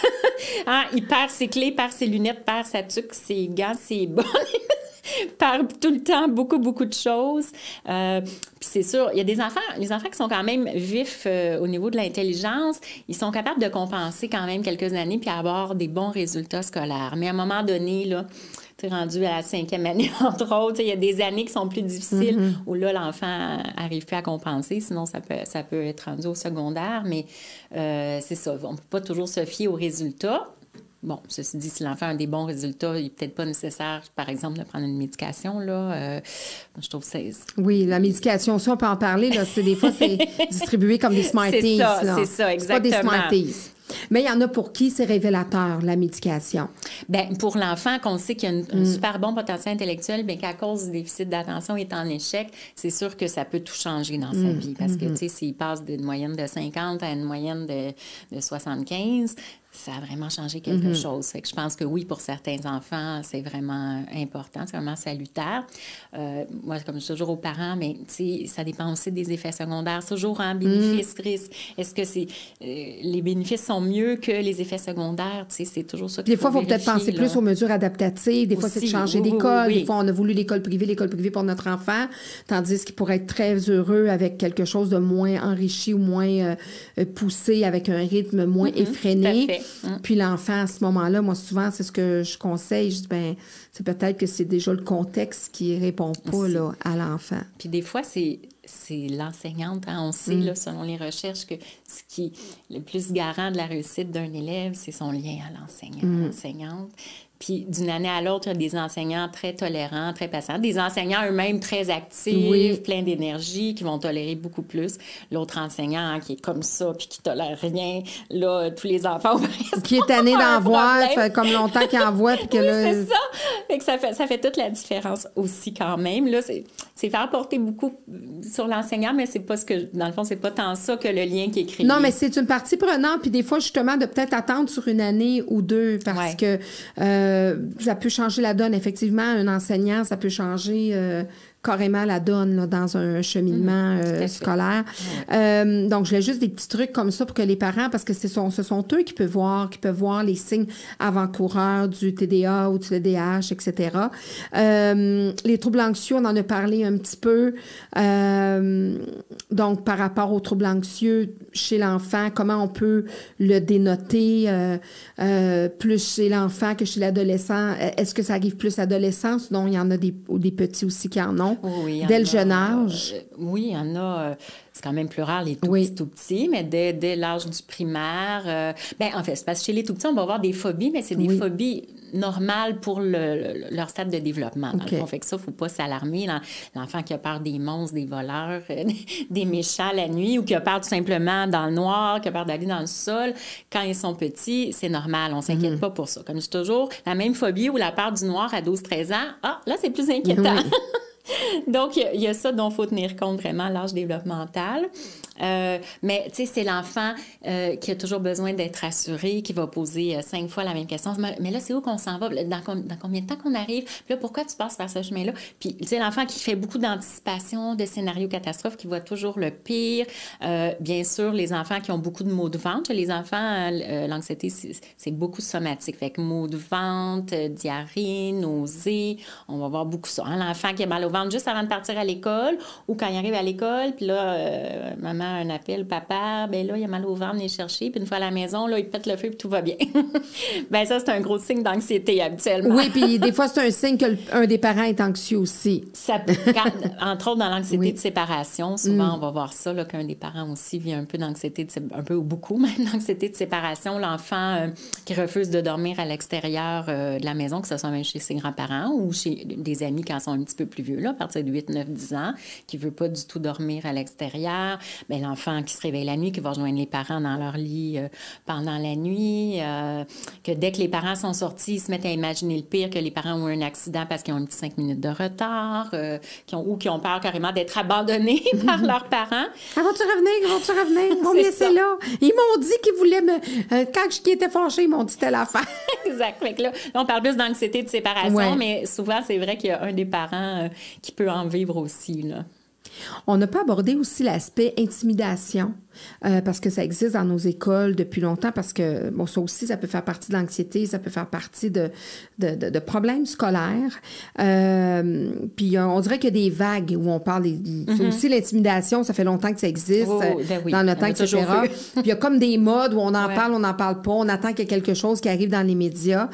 hein, il perd ses clés, perd ses lunettes, perd sa tuque, ses gants, ses bas. perd tout le temps beaucoup, beaucoup de choses. Euh, puis c'est sûr, il y a des enfants, les enfants qui sont quand même vifs euh, au niveau de l'intelligence, ils sont capables de compenser quand même quelques années puis avoir des bons résultats scolaires. Mais à un moment donné, là, tu es rendu à la cinquième année, entre autres, il y a des années qui sont plus difficiles mm-hmm. où là, l'enfant n'arrive plus à compenser, sinon ça peut, ça peut être rendu au secondaire, mais euh, c'est ça, on ne peut pas toujours se fier aux résultats. Bon, ceci dit, si l'enfant a des bons résultats, il n'est peut-être pas nécessaire, par exemple, de prendre une médication, là. Euh, je trouve que c'est...
Oui, la médication, ça, on peut en parler, là. C'est, des fois, c'est distribué comme des Smarties,
c'est ça,
là.
C'est ça, exactement.
C'est pas des Smarties. Mais il y en a pour qui c'est révélateur, la médication?
Bien, pour l'enfant, qu'on sait qu'il y a une, mm. un super bon potentiel intellectuel, bien qu'à cause du déficit d'attention, il est en échec, c'est sûr que ça peut tout changer dans mm. sa vie. Parce que, mm-hmm. tu sais, s'il passe d'une moyenne de cinquante à une moyenne de, de soixante-quinze, ça a vraiment changé quelque mm-hmm. chose. Fait que je pense que oui, pour certains enfants, c'est vraiment important, c'est vraiment salutaire. Euh, moi, comme je dis toujours aux parents, mais tu sais, ça dépend aussi des effets secondaires. C'est toujours un bénéfice-risque. Mm. Est-ce que c'est euh, les bénéfices sont mieux que les effets secondaires? Tu sais, c'est toujours ça qu'il
Des fois, il faut peut-être penser là. plus aux mesures adaptatives. Des fois, aussi, c'est de changer oui, d'école. Oui, oui. Des fois, on a voulu l'école privée, l'école privée pour notre enfant, tandis qu'il pourrait être très heureux avec quelque chose de moins enrichi ou moins euh, poussé, avec un rythme moins mm-hmm. effréné. Mm. Puis l'enfant, à ce moment-là, moi, souvent, c'est ce que je conseille. Je dis, ben, c'est peut-être que c'est déjà le contexte qui répond pas là, à l'enfant.
Puis des fois, c'est, c'est l'enseignante. Hein? On sait, mm. là, selon les recherches, que ce qui est le plus garant de la réussite d'un élève, c'est son lien à l'enseignant, mm. l'enseignante. Puis d'une année à l'autre, il y a des enseignants très tolérants, très patients, des enseignants eux-mêmes très actifs, oui. pleins d'énergie, qui vont tolérer beaucoup plus. L'autre enseignant hein, qui est comme ça, puis qui tolère rien, là, tous les enfants...
Qui est tanné d'en voir, fait comme longtemps qu'il en voit, puis que
oui,
là...
c'est ça! Fait que ça fait, ça fait toute la différence aussi quand même. Là, c'est, c'est faire porter beaucoup sur l'enseignant, mais c'est pas ce que... Dans le fond, c'est pas tant ça que le lien qui est créé.
Non, mais c'est une partie prenante, puis des fois, justement, de peut-être attendre sur une année ou deux, parce ouais. que... Euh, Euh, ça peut changer la donne. Effectivement, un enseignant, ça peut changer euh, carrément la donne là, dans un cheminement mmh, euh, scolaire. Ouais. Euh, donc, je voulais juste des petits trucs comme ça pour que les parents, parce que ce sont, ce sont eux qui peuvent voir, qui peuvent voir les signes avant-coureurs du T D A ou du T D A H, et cetera. Euh, les troubles anxieux, on en a parlé un petit peu. Euh, donc, par rapport aux troubles anxieux chez l'enfant, comment on peut le dénoter euh, euh, plus chez l'enfant que chez l'adolescent? Est-ce que ça arrive plus à l'adolescence? Non, il y en a des, des petits aussi qui en ont.
Oui,
dès le
a,
jeune âge?
Euh, oui, il y en a... Euh, c'est quand même plus rare, les tout
oui.
petits, tout petits, mais dès, dès l'âge du primaire... Euh, bien, en fait, c'est parce que chez les tout petits, on va avoir des phobies, mais c'est des oui. phobies normales pour le, le, leur stade de développement. Okay. Dans le fond, fait que ça, il ne faut pas s'alarmer. L'enfant qui a peur des monstres, des voleurs, euh, des méchants la nuit, ou qui a peur tout simplement dans le noir, qui a peur d'aller dans le sol, quand ils sont petits, c'est normal. On ne s'inquiète mm-hmm. pas pour ça. Comme je dis toujours, la même phobie ou la peur du noir à douze treize ans, ah, là, c'est plus inquiétant. Oui. Donc, il y, y a ça dont il faut tenir compte vraiment à l'âge développemental. Euh, mais, tu sais, c'est l'enfant euh, qui a toujours besoin d'être rassuré, qui va poser euh, cinq fois la même question. Mais là, c'est où qu'on s'en va? Dans, com- dans combien de temps qu'on arrive? Puis là, pourquoi tu passes par ce chemin-là? Puis, tu sais, l'enfant qui fait beaucoup d'anticipation, de scénarios catastrophes, qui voit toujours le pire. Euh, bien sûr, les enfants qui ont beaucoup de maux de ventre. Les enfants, euh, l'anxiété, c'est, c'est beaucoup somatique. Fait que maux de ventre, euh, diarrhée, nausées, on va voir beaucoup ça. Hein? L'enfant qui a mal au ventre juste avant de partir à l'école ou quand il arrive à l'école, puis là, euh, maman un appel, papa, ben là, il a mal au ventre, venez chercher, puis une fois à la maison, là, il pète le feu, puis tout va bien. Ben ça, c'est un gros signe d'anxiété habituellement.
Oui, puis des fois, c'est un signe qu'un des parents est anxieux aussi.
Ça peut, quand, entre autres, dans l'anxiété oui. de séparation, souvent, mm. on va voir ça, là, qu'un des parents aussi vit un peu d'anxiété, de, un peu ou beaucoup même d'anxiété de séparation. L'enfant euh, qui refuse de dormir à l'extérieur euh, de la maison, que ce soit même chez ses grands-parents ou chez des amis quand ils sont un petit peu plus vieux, là, à partir de huit, neuf, dix ans, qui ne veut pas du tout dormir à l'extérieur. Bien, l'enfant qui se réveille la nuit, qui va rejoindre les parents dans leur lit euh, pendant la nuit, euh, que dès que les parents sont sortis, ils se mettent à imaginer le pire, que les parents ont eu un accident parce qu'ils ont un petit cinq minutes de retard, euh, qui ont, ou qui ont peur carrément d'être abandonnés par leurs parents.
Ah, vont-tu revenir? Vont-tu revenir? Ils vont me laisser là. Ils m'ont dit qu'ils voulaient me... Euh, quand je étais fâchée, ils m'ont dit telle affaire.
Exact. Fait que là, là, on parle plus d'anxiété de séparation, ouais. mais souvent, c'est vrai qu'il y a un des parents euh, qui peut en vivre aussi, là.
On n'a pas abordé aussi l'aspect intimidation, euh, parce que ça existe dans nos écoles depuis longtemps, parce que, bon, ça aussi, ça peut faire partie de l'anxiété, ça peut faire partie de, de, de, de problèmes scolaires. Euh, puis on dirait qu'il y a des vagues où on parle... Des, mm-hmm. C'est aussi l'intimidation, ça fait longtemps que ça existe, oh, ben oui. dans le temps, et cetera. Puis il y a comme des modes où on en ouais. parle, on n'en parle pas, on attend qu'il y ait quelque chose qui arrive dans les médias.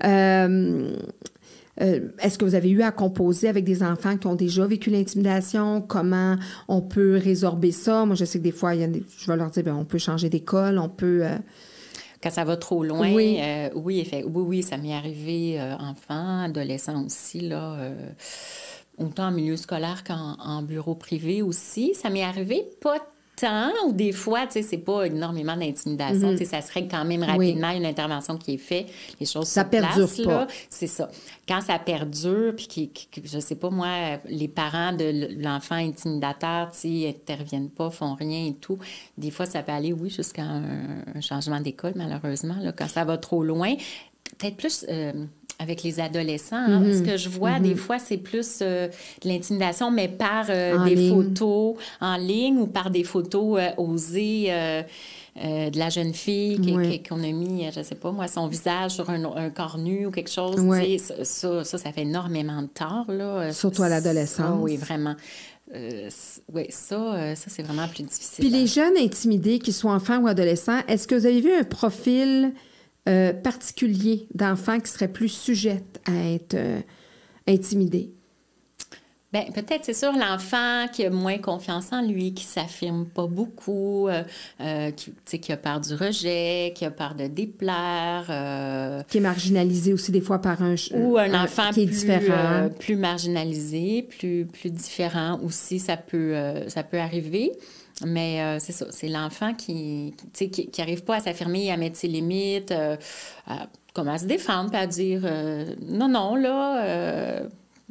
Euh, Euh, est-ce que vous avez eu à composer avec des enfants qui ont déjà vécu l'intimidation? Comment on peut résorber ça? Moi, je sais que des fois, il y a des, je vais leur dire, bien, on peut changer d'école, on peut... Euh...
Quand ça va trop loin,
oui,
euh, oui, effet, oui, oui, ça m'est arrivé euh, enfant, adolescent aussi, là, euh, autant en milieu scolaire qu'en en bureau privé aussi. Ça m'est arrivé pas temps ou des fois, tu sais, c'est pas énormément d'intimidation. Mm-hmm. Tu sais, ça se règle quand même rapidement, oui. Une intervention qui est faite, les choses
ça
se
perdure
placent,
pas.
Là, c'est ça. Quand ça perdure, puis qui, qui, je sais pas, moi, les parents de l'enfant intimidateur, tu sais, interviennent pas, font rien et tout, des fois, ça peut aller, oui, jusqu'à un, un changement d'école, malheureusement, là, quand ça va trop loin. Peut-être plus... Euh, avec les adolescents, hein, mm-hmm. Ce que je vois, mm-hmm. des fois, c'est plus euh, de l'intimidation, mais par euh, des ligne. photos en ligne ou par des photos euh, osées euh, euh, de la jeune fille qui, oui. qui, qu'on a mis, je ne sais pas moi, son visage sur un, un corps nu ou quelque chose. Oui. Ça, ça, ça, ça fait énormément de tort. Là.
Surtout à l'adolescence.
Ça, oui, vraiment. Euh, oui, ça, euh, ça c'est vraiment plus difficile.
Puis hein. Les jeunes intimidés, qu'ils soient enfants ou adolescents, est-ce que vous avez vu un profil... Euh, particulier d'enfants qui seraient plus sujettes à être euh, intimidés?
Bien, peut-être, c'est sûr, l'enfant qui a moins confiance en lui, qui ne s'affirme pas beaucoup, euh, euh, qui, tu sais, qui a peur du rejet, qui a peur de déplaire. Euh...
Qui est marginalisé aussi des fois par un...
Ou un, un enfant
qui est
plus,
différent.
Euh, plus marginalisé, plus, plus différent aussi, ça peut, euh, ça peut arriver. Mais euh, c'est ça, c'est l'enfant qui qui n'arrive pas à s'affirmer, à mettre ses limites, euh, à, comme à se défendre, puis à dire euh, non, non, là, euh,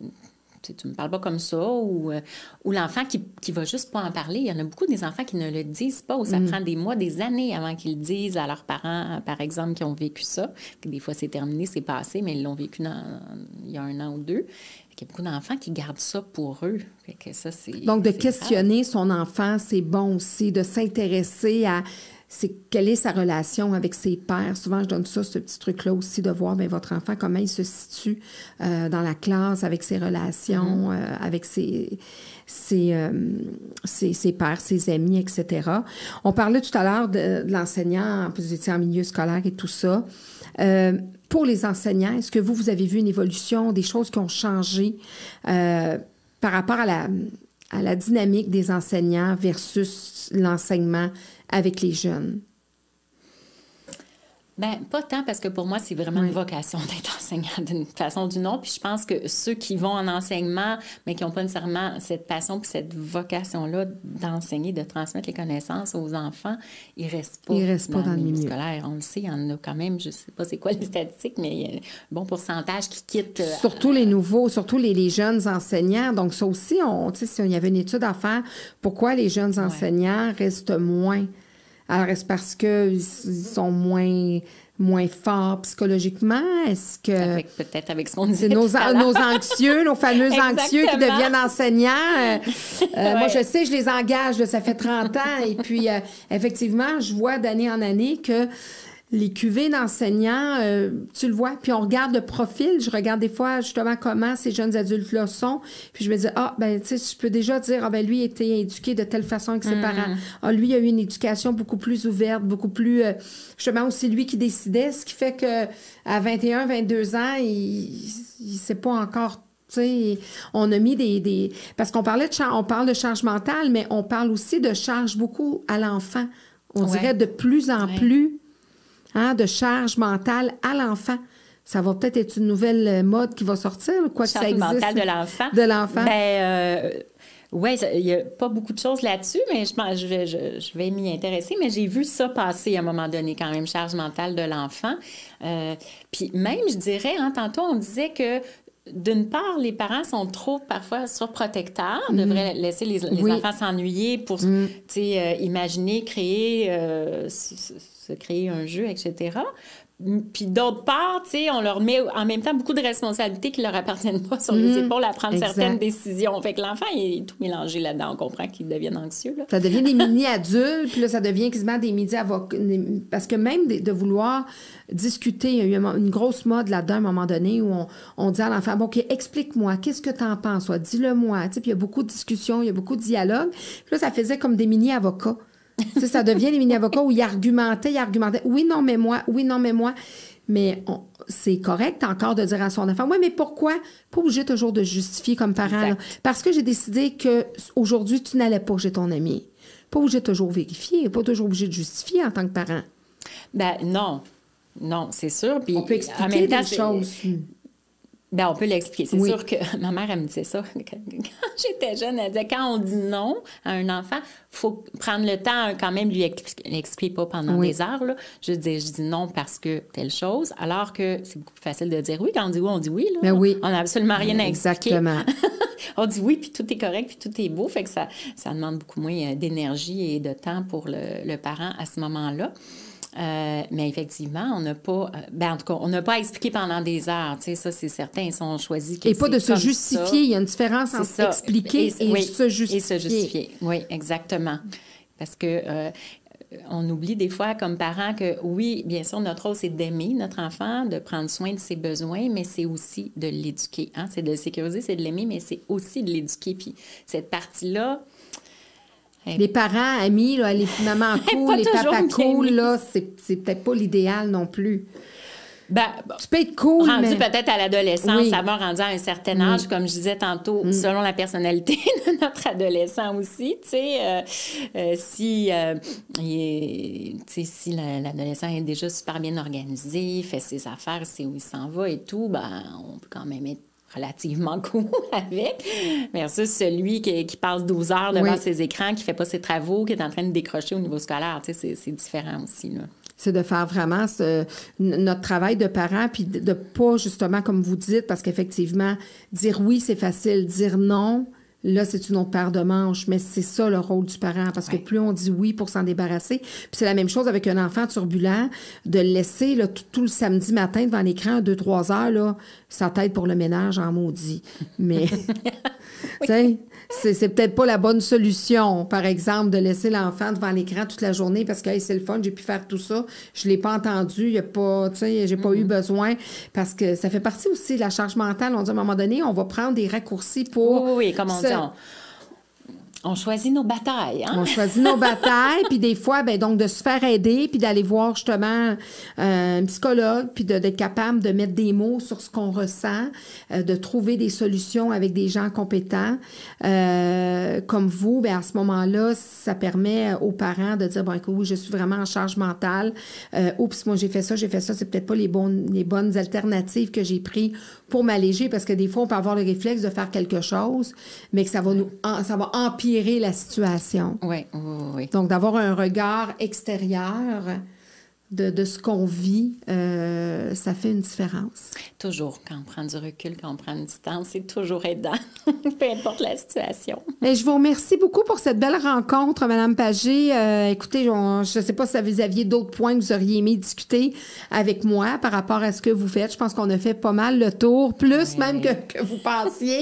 tu me parles pas comme ça, ou, euh, ou l'enfant qui ne va juste pas en parler. Il y en a beaucoup des enfants qui ne le disent pas, ou ça mm. prend des mois, des années avant qu'ils le disent à leurs parents, par exemple, qui ont vécu ça. Des fois, c'est terminé, c'est passé, mais ils l'ont vécu dans, il y a un an ou deux. Il y a beaucoup d'enfants qui gardent ça pour eux. Fait que ça, c'est,
Donc, de
c'est
questionner
grave.
Son enfant, c'est bon aussi, de s'intéresser à c'est, quelle est sa relation avec ses pairs. Souvent, je donne ça, ce petit truc-là aussi, de voir bien, votre enfant, comment il se situe euh, dans la classe, avec ses relations, mm-hmm. euh, avec ses, ses, euh, ses, ses pairs, ses amis, et cetera. On parlait tout à l'heure de, de l'enseignant, vous étiez en milieu scolaire et tout ça. Euh, Pour les enseignants, est-ce que vous, vous avez vu une évolution, des choses qui ont changé euh, par rapport à la, à la dynamique des enseignants versus l'enseignement avec les jeunes?
Bien, pas tant, parce que pour moi, c'est vraiment oui. une vocation d'être enseignant d'une façon ou d'une autre. Puis je pense que ceux qui vont en enseignement, mais qui n'ont pas nécessairement cette passion puis cette vocation-là d'enseigner, de transmettre les connaissances aux enfants, ils ne restent pas,
ils restent
dans,
pas dans le milieu
scolaire. On le sait, il y en a quand même, je ne sais pas c'est quoi les statistiques, mais il y a un bon pourcentage qui quittent.
Surtout les nouveaux, surtout les, les jeunes enseignants. Donc ça aussi, on, tu sais, si il y avait une étude à faire, pourquoi les jeunes enseignants ouais. restent moins... Alors, est-ce parce qu'ils sont moins, moins forts psychologiquement? Est-ce que...
Avec, peut-être avec ce qu'on disait
c'est nos,
tout à l'heure.
nos anxieux, nos fameux anxieux qui deviennent enseignants. Euh, euh, ouais. Moi, je sais, je les engage, là, ça fait trente ans. Et puis, euh, effectivement, je vois d'année en année que les cuvées d'enseignants, euh, tu le vois, puis on regarde le profil. Je regarde des fois, justement, comment ces jeunes adultes-là sont. Puis je me dis, ah, ben tu sais, je peux déjà dire, ah, ben lui, il était éduqué de telle façon avec ses mmh. parents. Ah, lui, il a eu une éducation beaucoup plus ouverte, beaucoup plus... Euh, justement, aussi lui qui décidait, ce qui fait que à vingt et un, vingt-deux ans, il ne sait pas encore... Tu sais, on a mis des... des... Parce qu'on parlait de char... on parle de charge mentale, mais on parle aussi de charge beaucoup à l'enfant. On ouais. dirait de plus en ouais. plus... Hein, de charge mentale à l'enfant. Ça va peut-être être une nouvelle mode qui va sortir, quoi que ça existe.
Charge mentale de l'enfant.
De l'enfant.
Bien, euh, oui, il n'y a pas beaucoup de choses là-dessus, mais je, pense, je vais, je, je vais m'y intéresser. Mais j'ai vu ça passer à un moment donné, quand même, charge mentale de l'enfant. Euh, puis même, je dirais, hein, tantôt, on disait que d'une part, les parents sont trop parfois surprotecteurs, mm. devraient laisser les, les oui. enfants s'ennuyer pour mm. euh, imaginer, créer, euh, se, se créer un jeu, et cetera. Puis d'autre part, tu sais, on leur met en même temps beaucoup de responsabilités qui leur appartiennent pas sur les mmh, épaules à prendre exact. certaines décisions. Fait que l'enfant il est tout mélangé là-dedans. On comprend qu'ils deviennent anxieux. Là.
Ça devient des mini-adultes, puis là, ça devient quasiment des midi-avocats. Parce que même de, de vouloir discuter, il y a eu une grosse mode là-dedans à un moment donné où on, on dit à l'enfant, bon, OK, explique-moi, qu'est-ce que tu en penses? Toi? Dis-le-moi. Tu sais, puis il y a beaucoup de discussions, il y a beaucoup de dialogues. Puis là, ça faisait comme des mini-avocats. Tu sais, ça devient les mini-avocats où ils argumentaient, ils argumentaient. Oui, non, mais moi. Oui, non, mais moi. Mais on, c'est correct encore de dire à son enfant, oui, mais pourquoi? Pas obligé toujours de justifier comme parent. Là. Parce que j'ai décidé qu'aujourd'hui, tu n'allais pas chez ton ami. Pas obligé de toujours vérifier, pas toujours obligé de justifier en tant que parent.
Ben non. Non, c'est sûr. Puis
on peut expliquer
en même temps,
des choses.
Bien, on peut l'expliquer. C'est
Oui.
sûr que ma mère, elle me disait ça quand j'étais jeune. Elle disait, quand on dit non à un enfant, il faut prendre le temps quand même de lui expliquer, pas pendant
Oui.
des heures. Là. Je dis, je dis non parce que telle chose, alors que c'est beaucoup plus facile de dire oui. Quand on dit oui, on dit oui. Là.
Mais oui.
On n'a absolument rien à expliquer.
Exactement.
On dit oui, puis tout est correct, puis tout est beau. Fait que ça, ça demande beaucoup moins d'énergie et de temps pour le, le parent à ce moment-là. Euh, mais effectivement, on n'a pas... Ben, en tout cas, on n'a pas à expliquer pendant des heures. Tu sais, ça, c'est certain. Ils sont choisis que
Et pas de se justifier. Ça. Il y a une différence entre ça. expliquer et, et,
oui,
se justifier.
Et se justifier. Oui, exactement. Parce que... Euh, on oublie des fois, comme parents, que oui, bien sûr, notre rôle, c'est d'aimer notre enfant, de prendre soin de ses besoins, mais c'est aussi de l'éduquer. Hein? C'est de le sécuriser, c'est de l'aimer, mais c'est aussi de l'éduquer. Puis cette partie-là...
Les parents, amis, là, les mamans cool, les papas cool, là, c'est, c'est peut-être pas l'idéal non plus.
Ben,
tu peux être cool,
rendu
mais...
peut-être à l'adolescence,
oui.
ça va rendu à un certain âge,
oui.
comme je disais tantôt,
mm.
selon la personnalité de notre adolescent aussi, tu sais, euh, euh, si, euh, il est, si la, l'adolescent est déjà super bien organisé, fait ses affaires, sait où il s'en va et tout, ben, on peut quand même être relativement cool avec, versus celui qui, qui passe douze heures devant oui. ses écrans, qui fait pas ses travaux, qui est en train de décrocher au niveau scolaire. Tu sais, c'est, c'est différent aussi, là.
C'est de faire vraiment ce, notre travail de parents, puis de, de pas, justement, comme vous dites, parce qu'effectivement, dire oui, c'est facile, dire non, là, c'est une autre paire de manches, mais c'est ça le rôle du parent, parce ouais. que plus on dit oui pour s'en débarrasser, puis c'est la même chose avec un enfant turbulent, de le laisser là, tout, tout le samedi matin devant l'écran, deux, trois heures, là, sa tête pour le ménage en maudit. Mais, tu sais, c'est, c'est peut-être pas la bonne solution, par exemple, de laisser l'enfant devant l'écran toute la journée parce que hey, c'est le fun, j'ai pu faire tout ça, je l'ai pas entendu, il y a pas, tu sais, j'ai pas mm-hmm. eu besoin, parce que ça fait partie aussi de la charge mentale. On dit à un moment donné, on va prendre des raccourcis pour...
Oui, oui, comme on dit, on... On choisit nos batailles, hein?
On choisit nos batailles, puis des fois, ben donc de se faire aider, puis d'aller voir justement euh, un psychologue, puis de, d'être capable de mettre des mots sur ce qu'on ressent, euh, de trouver des solutions avec des gens compétents. Euh, comme vous, ben à ce moment-là, ça permet aux parents de dire, bon, écoute, oui, je suis vraiment en charge mentale. Euh, Oups, moi, j'ai fait ça, j'ai fait ça, c'est peut-être pas les bonnes, les bonnes alternatives que j'ai prises pour m'alléger, parce que des fois, on peut avoir le réflexe de faire quelque chose, mais que ça va nous, en, ça va empirer la situation.
Oui, oui, oui.
Donc, d'avoir un regard extérieur de, de ce qu'on vit, euh, ça fait une différence.
Toujours, quand on prend du recul, quand on prend une distance, c'est toujours aidant, peu importe la situation.
Et je vous remercie beaucoup pour cette belle rencontre, Mme Pagé. Euh, écoutez, on, je ne sais pas si vous aviez d'autres points que vous auriez aimé discuter avec moi par rapport à ce que vous faites. Je pense qu'on a fait pas mal le tour, plus oui. même que, que vous pensiez.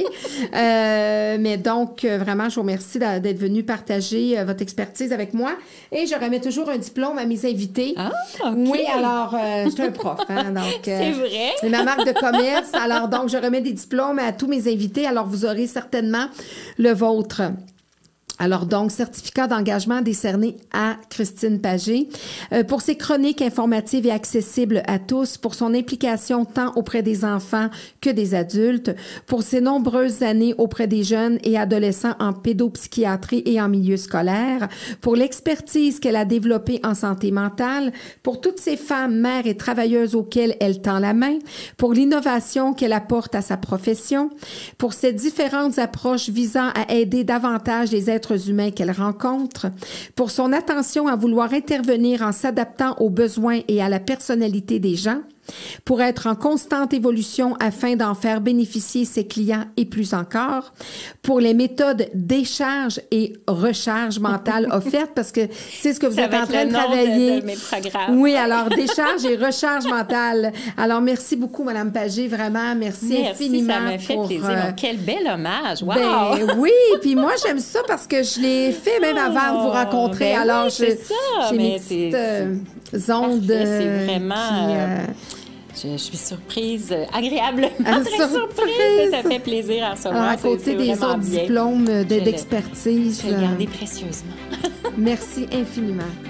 euh, mais donc, vraiment, je vous remercie d'être venu partager votre expertise avec moi. Et je remets toujours un diplôme à mes invités.
Ah! Okay.
Oui, alors, euh, je suis un prof. Hein, donc, euh,
c'est vrai?
C'est ma marque de commerce. Alors, donc, je remets des diplômes à tous mes invités. Alors, vous aurez certainement le vôtre. Alors, donc, certificat d'engagement décerné à Christine Pagé euh, pour ses chroniques informatives et accessibles à tous, pour son implication tant auprès des enfants que des adultes, pour ses nombreuses années auprès des jeunes et adolescents en pédopsychiatrie et en milieu scolaire, pour l'expertise qu'elle a développée en santé mentale, pour toutes ces femmes, mères et travailleuses auxquelles elle tend la main, pour l'innovation qu'elle apporte à sa profession, pour ses différentes approches visant à aider davantage les êtres humains qu'elle rencontre, pour son attention à vouloir intervenir en s'adaptant aux besoins et à la personnalité des gens, pour être en constante évolution afin d'en faire bénéficier ses clients et plus encore, pour les méthodes décharge et recharge mentale offertes, parce que c'est ce que vous
ça
êtes en train de
nom
travailler.
De, de mes programmes.
Oui, alors décharge et recharge mentale. Alors merci beaucoup, Mme Pagé, vraiment, merci,
merci
infiniment.
Ça m'a fait
pour,
plaisir.
Euh,
Donc, quel bel hommage, wow!
Ben, oui, puis moi j'aime ça parce que je l'ai fait même avant de vous rencontrer.
Ben
alors
oui,
je,
c'est ça,
j'ai
mais
mes
c'est,
petites euh, ondes.
C'est vraiment.
Qui, euh,
Je, je suis surprise, euh, agréablement
ah,
très
surprise.
surprise. Ça fait plaisir à recevoir.
Alors, à côté
c'est, c'est
des autres
bien.
diplômes de,
je
d'expertise.
Je vais le garder précieusement.
Merci infiniment.